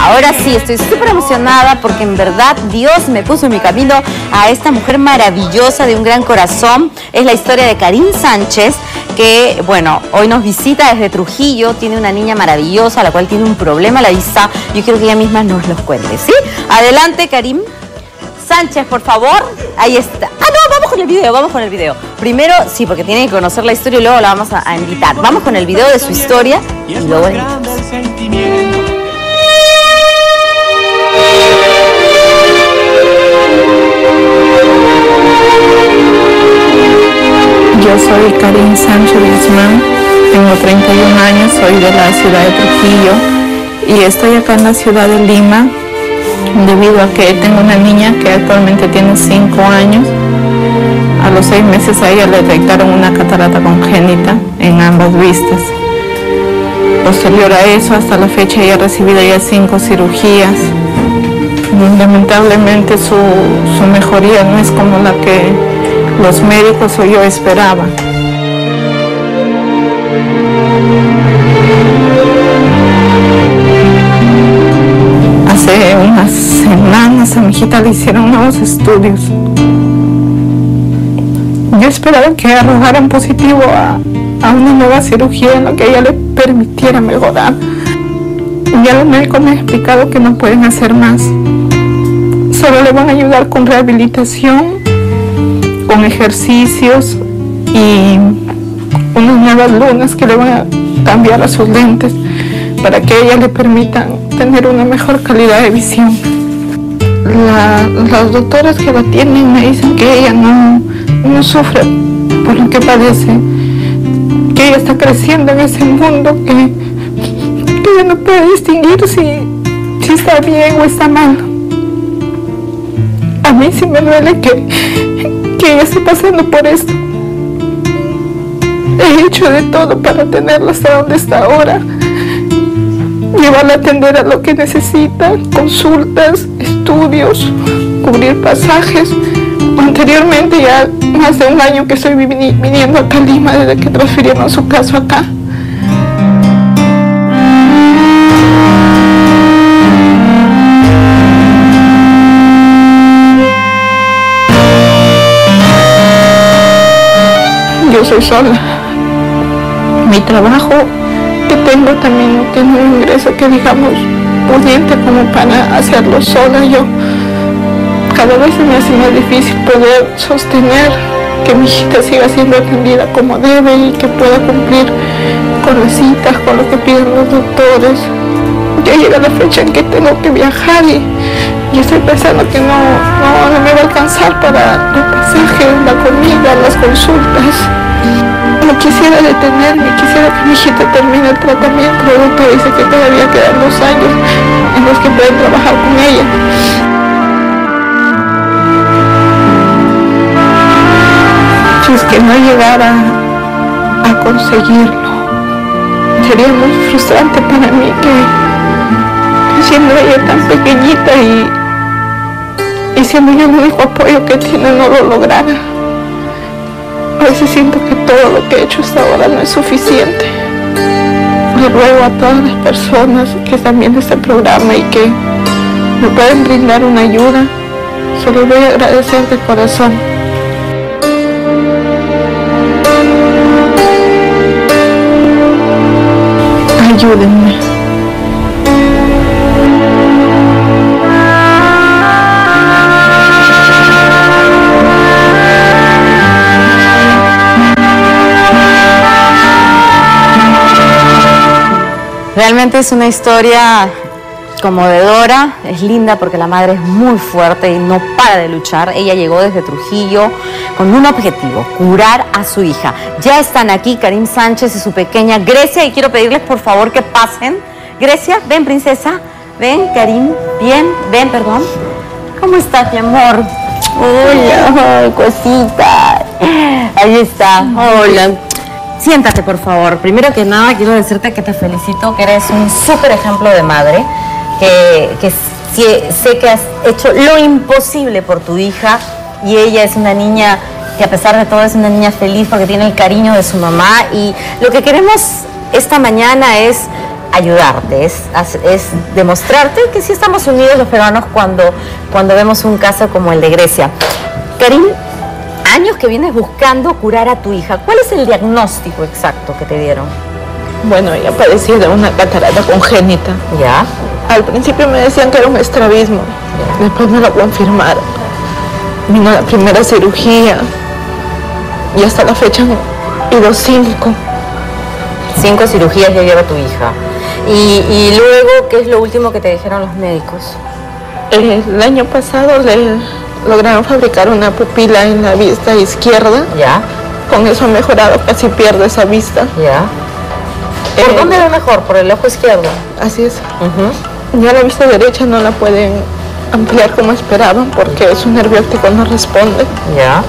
Ahora sí, estoy súper emocionada porque en verdad Dios me puso en mi camino a esta mujer maravillosa de un gran corazón. Es la historia de Karim Sánchez, que, bueno, hoy nos visita desde Trujillo. Tiene una niña maravillosa, la cual tiene un problema a la vista. Yo quiero que ella misma nos los cuente, ¿sí? Adelante, Karim Sánchez, por favor. Ahí está. Ah, no, vamos con el video, vamos con el video. Primero, sí, porque tiene que conocer la historia y luego la vamos a invitar. Vamos con el video de su historia y luego el invitamos. Yo soy Karim Sánchez Guzmán, tengo 31 años, soy de la ciudad de Trujillo y estoy acá en la ciudad de Lima debido a que tengo una niña que actualmente tiene 5 años. A los 6 meses a ella le detectaron una catarata congénita en ambas vistas. Posterior a eso, hasta la fecha ella ha recibido ya 5 cirugías. Lamentablemente su mejoría no es como la que los médicos o yo esperaba. Hace unas semanas a mi hijita le hicieron nuevos estudios. Yo esperaba que arrojaran positivo a una nueva cirugía en la que ella le permitiera mejorar. Ya los médicos me han explicado que no pueden hacer más. Solo le van a ayudar con rehabilitación, con ejercicios y unas nuevas lunas que le van a cambiar a sus lentes para que a ella le permitan tener una mejor calidad de visión. Las doctoras que la atienden me dicen que ella no sufre por lo que padece, que ella está creciendo en ese mundo, que ella no puede distinguir si está bien o está mal. A mí sí me duele que ella esté pasando por esto. He hecho de todo para tenerla hasta donde está ahora. Llevarla a atender a lo que necesita, consultas, estudios, cubrir pasajes. Anteriormente ya más de 1 año que estoy viniendo acá a Lima desde que transfirieron su caso acá. Yo soy sola. Mi trabajo que tengo también no tiene un ingreso que digamos pudiente como para hacerlo sola. Yo cada vez se me hace más difícil poder sostener que mi hijita siga siendo atendida como debe y que pueda cumplir con las citas, con lo que piden los doctores. Ya llega la fecha en que tengo que viajar y estoy pensando que no me va a alcanzar para los pasajes, la comida, las consultas. No quisiera detenerme, quisiera que mi hijita termine el tratamiento. El doctor dice que todavía quedan 2 años en los que pueden trabajar con ella. Si es que no llegara a conseguirlo, sería muy frustrante para mí que siendo ella tan pequeñita y siendo yo el único apoyo que tiene no lo lograra. A veces siento que todo lo que he hecho hasta ahora no es suficiente. Le ruego a todas las personas que están viendo este programa y que me pueden brindar una ayuda. Solo voy a agradecer de corazón. Ayúdenme. Realmente es una historia conmovedora, es linda porque la madre es muy fuerte y no para de luchar. Ella llegó desde Trujillo con un objetivo, curar a su hija. Ya están aquí Karim Sánchez y su pequeña Grecia y quiero pedirles por favor que pasen. Grecia, ven princesa, ven Karim, bien, ven, perdón. ¿Cómo estás, mi amor? Hola, cosita. Ahí está, hola. Siéntate, por favor. Primero que nada, quiero decirte que te felicito, que eres un súper ejemplo de madre, que sé que has hecho lo imposible por tu hija y ella es una niña que a pesar de todo es una niña feliz porque tiene el cariño de su mamá y lo que queremos esta mañana es ayudarte, es demostrarte que sí estamos unidos los peruanos cuando vemos un caso como el de Grecia. Karim, años que vienes buscando curar a tu hija. ¿Cuál es el diagnóstico exacto que te dieron? Bueno, ella padecía de una catarata congénita. Ya. Al principio me decían que era un estrabismo, después me lo confirmaron. Vino la primera cirugía y hasta la fecha han ido 5. 5 cirugías ya lleva tu hija. Y luego, ¿qué es lo último que te dijeron los médicos? El año pasado le lograron fabricar una pupila en la vista izquierda. Ya. Con eso ha mejorado, casi pierde esa vista. Ya. ¿Por dónde ve mejor? ¿Por el ojo izquierdo? Así es. Ya la vista derecha no la pueden ampliar como esperaban porque su nervio óptico no responde. Ya.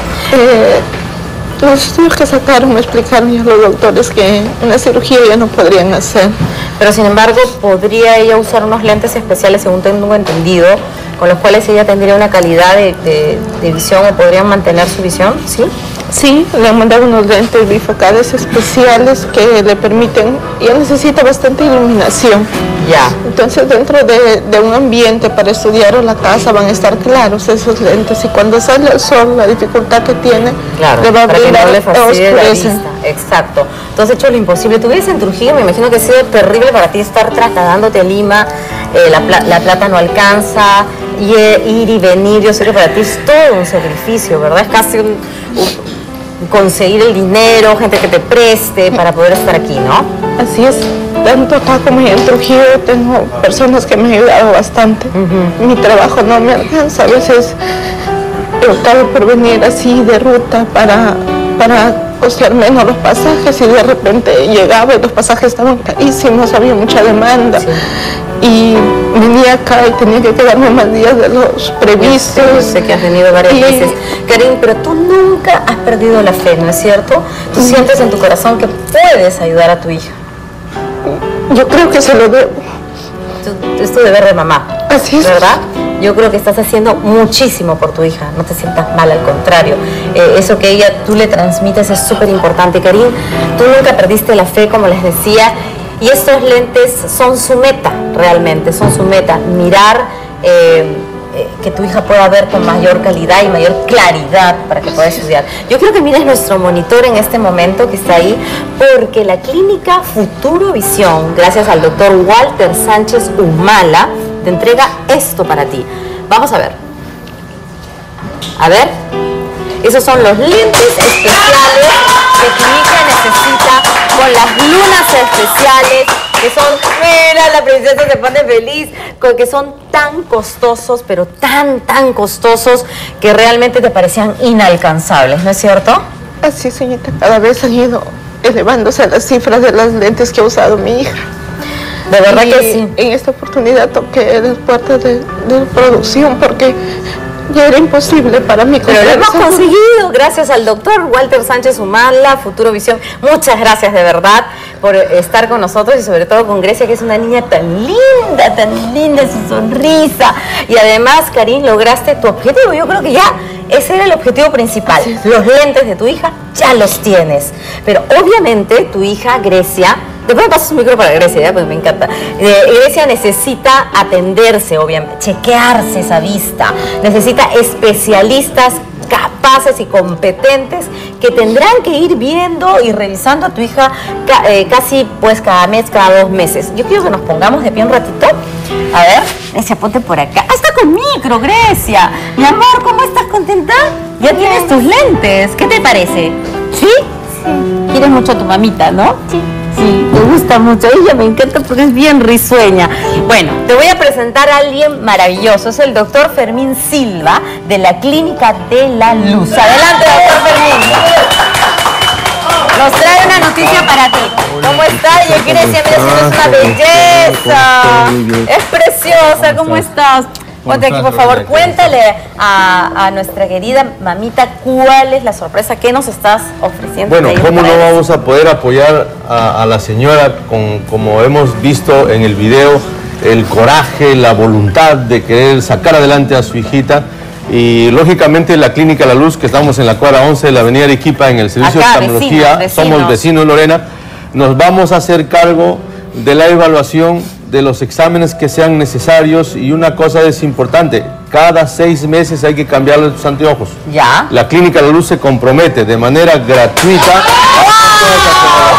Los estudios que sacaron me explicaron ya los doctores que una cirugía ya no podrían hacer. Pero sin embargo, ¿podría ella usar unos lentes especiales, según tengo entendido, con los cuales ella tendría una calidad de visión o podrían mantener su visión? ¿Sí? Sí, le han mandado unos lentes bifocales especiales que le permiten, ella necesita bastante iluminación. Ya. Entonces dentro de un ambiente para estudiar o la casa van a estar claros esos lentes y cuando sale el sol, la dificultad que tiene, claro, le va a brindar oscurece. Exacto. Tú has hecho lo imposible. Tú vives en Trujillo, me imagino que ha sido terrible para ti estar trasladándote a Lima, la plata no alcanza, y ir y venir, yo sé que para ti es todo un sacrificio, ¿verdad? Es casi conseguir el dinero, gente que te preste para poder estar aquí, ¿no? Así es, tanto acá como en Trujillo tengo personas que me han ayudado bastante. Mi trabajo no me alcanza, a veces he optado por venir así de ruta para costear menos los pasajes y de repente llegaba y los pasajes estaban carísimos, había mucha demanda. Sí. Y venía acá y tenía que quedarme más días de los previstos. Sé que has venido varias veces. Karim, pero tú nunca has perdido la fe, ¿no es cierto? Tú sientes en tu corazón que puedes ayudar a tu hija. Yo creo que se lo debo. Es tu deber de mamá. Así es. ¿Verdad? Yo creo que estás haciendo muchísimo por tu hija, no te sientas mal, al contrario. Eso que tú le transmites es súper importante. Karim, tú nunca perdiste la fe, como les decía, y estos lentes son su meta, realmente, son su meta. Mirar que tu hija pueda ver con mayor calidad y mayor claridad para que pueda estudiar. Yo quiero que mires nuestro monitor en este momento que está ahí, porque la clínica Futuro Visión, gracias al doctor Walter Sánchez Humala, te entrega esto para ti. Vamos a ver. A ver. Esos son los lentes especiales que tu hija necesita, con las lunas especiales, que son, mira, la princesa se pone feliz, que son tan costosos, pero tan costosos, que realmente te parecían inalcanzables, ¿no es cierto? Así, señorita, cada vez han ido elevándose las cifras de las lentes que ha usado mi hija. De verdad que sí. En esta oportunidad toqué las puertas de producción porque ya era imposible para mí. Pero lo hemos conseguido gracias al doctor Walter Sánchez Humala, Futuro Visión. Muchas gracias de verdad por estar con nosotros y sobre todo con Grecia, que es una niña tan linda, su sonrisa. Y además, Karim, lograste tu objetivo. Yo creo que ya ese era el objetivo principal. Sí. Los lentes de tu hija ya los tienes. Pero obviamente tu hija, Grecia, después me pasas un micro para Grecia, ¿ya? Pues me encanta. Grecia necesita atenderse, obviamente, chequearse esa vista. Necesita especialistas capaces y competentes que tendrán que ir viendo y revisando a tu hija casi pues cada mes, cada 2 meses. Yo quiero que nos pongamos de pie un ratito. A ver, Grecia, ponte por acá. ¡Ah, está con micro, Grecia! Mi amor, ¿cómo estás? ¿Contenta? Ya tienes tus lentes. ¿Qué te parece? ¿Sí? Sí. Quieres mucho a tu mamita, ¿no? Sí. Sí, te gusta mucho. Ella me encanta porque es bien risueña. Bueno, te voy a presentar a alguien maravilloso. Es el doctor Fermín Silva, de la Clínica de la Luz. Adelante, doctor Fermín. Nos trae una noticia para ti. ¿Cómo estás? Yo quiero decir, mira, si es una belleza. Es preciosa. ¿Cómo estás? Ponte aquí, por favor, cuéntale a nuestra querida mamita cuál es la sorpresa que nos estás ofreciendo. Bueno, ¿cómo no vamos a poder apoyar a la señora como hemos visto en el video, el coraje, la voluntad de querer sacar adelante a su hijita? Y lógicamente la Clínica La Luz, que estamos en la cuadra 11 de la avenida Arequipa, en el servicio de oftalmología, somos vecinos, Lorena, nos vamos a hacer cargo de la evaluación, de los exámenes que sean necesarios, y una cosa es importante, cada 6 meses hay que cambiarle tus anteojos. ¿Ya? La Clínica La Luz se compromete de manera gratuita a hacer todas esas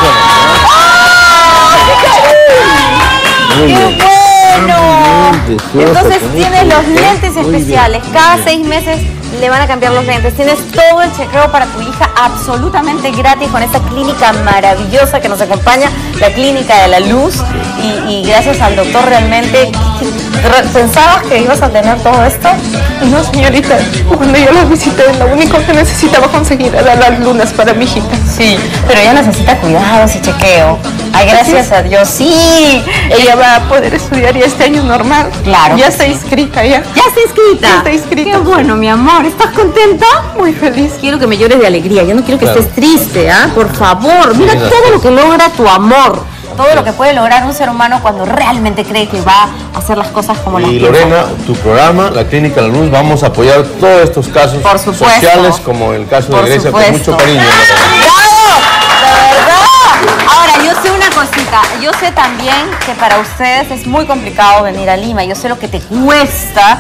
evaluaciones. Muy bien. ¡Bueno! Precioso, Entonces con tienes esto, los lentes muy bien, especiales. muy Cada bien. 6 meses le van a cambiar los lentes. Tienes todo el chequeo para tu hija absolutamente gratis con esa clínica maravillosa que nos acompaña, la Clínica de la Luz. Y gracias al doctor realmente, ¿pensabas que ibas a tener todo esto? No, señorita, cuando yo la visité, lo único que necesitaba conseguir era las lunas para mi hijita. Sí, pero ella necesita cuidados y chequeo. Ay, gracias a Dios, sí. Ella va a poder estudiar ya este año normal. Claro Ya que está sí. inscrita ya. ¿Ya está inscrita? Ya está inscrita. Qué bueno, mi amor. ¿Estás contenta? Muy feliz. Quiero que me llores de alegría. Yo no quiero que Claro. estés triste, ¿ah? Por favor. Mira Sí, todo lo que logra tu amor. Todo lo es. que puede lograr un ser humano cuando realmente cree que va a hacer las cosas como las Y piensa. Lorena, tu programa, la Clínica La Luz, vamos a apoyar todos estos casos Por supuesto. sociales, como el caso Por de Grecia, con supuesto. mucho cariño. Lorena. ¡Bravo! ¡De verdad! Ahora, yo sé una cosita. Yo sé también que para ustedes es muy complicado venir a Lima. Yo sé lo que te cuesta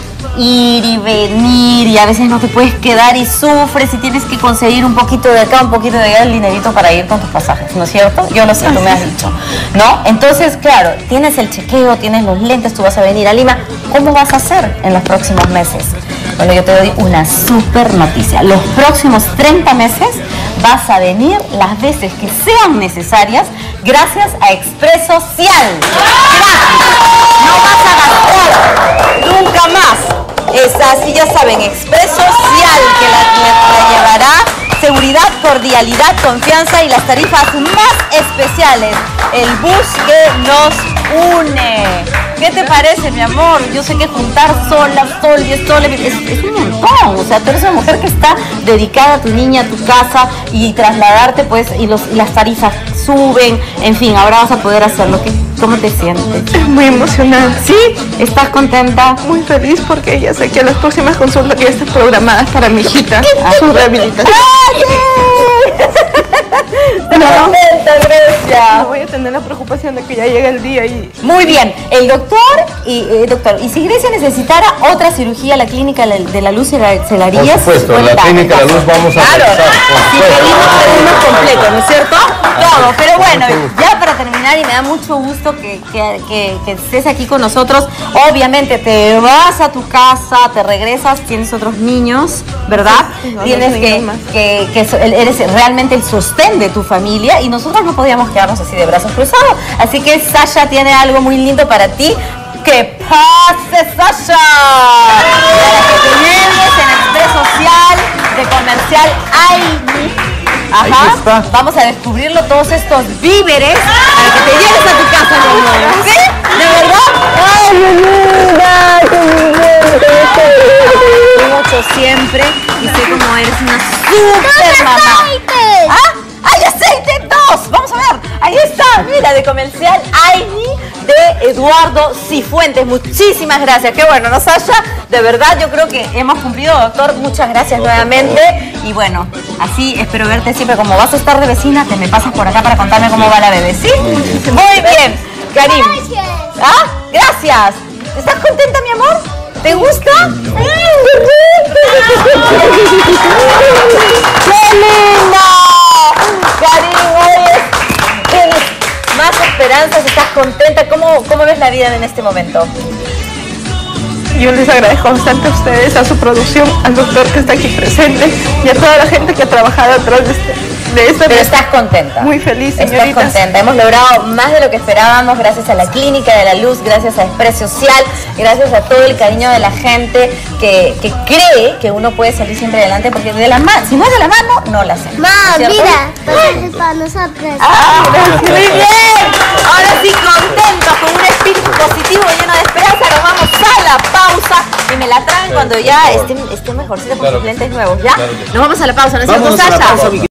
ir y venir, y a veces no te puedes quedar y sufres y tienes que conseguir un poquito de acá, un poquito de allá el dinerito para ir con tus pasajes, ¿no es cierto? Yo lo sé, tú me has dicho, ¿no? Entonces, claro, tienes el chequeo, tienes los lentes, tú vas a venir a Lima. ¿Cómo vas a hacer en los próximos meses? Bueno, yo te doy una súper noticia. Los próximos 30 meses vas a venir las veces que sean necesarias gracias a Express Social. ¡Gratis! No vas a gastar nunca más. Es así, ya saben, Express Social, que la llevará seguridad, cordialidad, confianza y las tarifas más especiales. El bus que nos une. ¿Qué te parece, mi amor? Yo sé que juntar sola, sol, 10 soles, es un montón. O sea, tú eres una mujer que está dedicada a tu niña, a tu casa, y trasladarte, pues, y las tarifas suben. En fin, ahora vas a poder hacerlo. ¿Cómo te sientes? Muy emocionada. ¿Sí? ¿Estás contenta? Muy feliz porque ya sé que las próximas consultas ya están programadas para mi hijita, su rehabilitación. Contenta, Grecia. No voy a tener la preocupación de que ya llegue el día y Muy bien, el doctor, y si Grecia necesitara otra cirugía, la Clínica de la Luz se la haría. Por supuesto, en la Clínica La Luz vamos a Claro, realizar, por si supuesto. pedimos completo, ¿no es cierto? Todo, pero bueno, ya para terminar, y me da mucho gusto que estés aquí con nosotros. Obviamente te vas a tu casa, te regresas, tienes otros niños, ¿verdad? no, Tienes no tengo más. que eres realmente el sostén de tu familia, y nosotros no podíamos quedarnos así de brazos cruzados. Así que Sasha tiene algo muy lindo para ti. ¡Que pase, Sasha! Para que te lleves en Express Social de Comercial Aini. Ajá. Ahí está. Vamos a descubrirlo, todos estos víveres, para que te lleves a tu casa, mi amor. ¿Sí? ¿De verdad? ¡Ay, mi vida! Te mucho siempre, y sé cómo eres una super mamá. ¿Ah? ¡Hay aceite! ¡2! Vamos a ver. Ahí está. Mira, de Comercial Aini de Eduardo Cifuentes. Muchísimas gracias. Qué bueno, ¿no, Sasha? De verdad, yo creo que hemos cumplido, doctor. Muchas gracias nuevamente. Y bueno, así espero verte siempre. Como vas a estar de vecina, te me pasas por acá para contarme cómo va la bebé, ¿sí? Muy bien. Karim. ¿Ah? Gracias. ¿Estás contenta, mi amor? ¿Te gusta? ¡Qué lindo! Karim, oye, tienes más esperanzas, estás contenta. ¿Cómo ves la vida en este momento? yo les agradezco bastante a ustedes, a su producción, al doctor que está aquí presente y a toda la gente que ha trabajado atrás de esta Pero estás contenta. Muy feliz, Estás señoritas. contenta. Hemos logrado más de lo que esperábamos gracias a la Clínica de la Luz, gracias a Express Social, gracias a todo el cariño de la gente que cree que uno puede salir siempre adelante, porque de la mano, si no es de la mano, no la hacemos. Ma, ¿cierto? mira, todo es para nosotros. ¡Ah, muy bien! Ahora sí, contentos, con un espíritu positivo, lleno de esperanza, nos vamos a la pausa y me la traen cuando ya esté mejorcita con Claro sus que sí. lentes nuevos, ¿ya? Claro que sí. Nos vamos a la pausa, ¿no es cierto, Vámonos a la Sasha? pausa, mi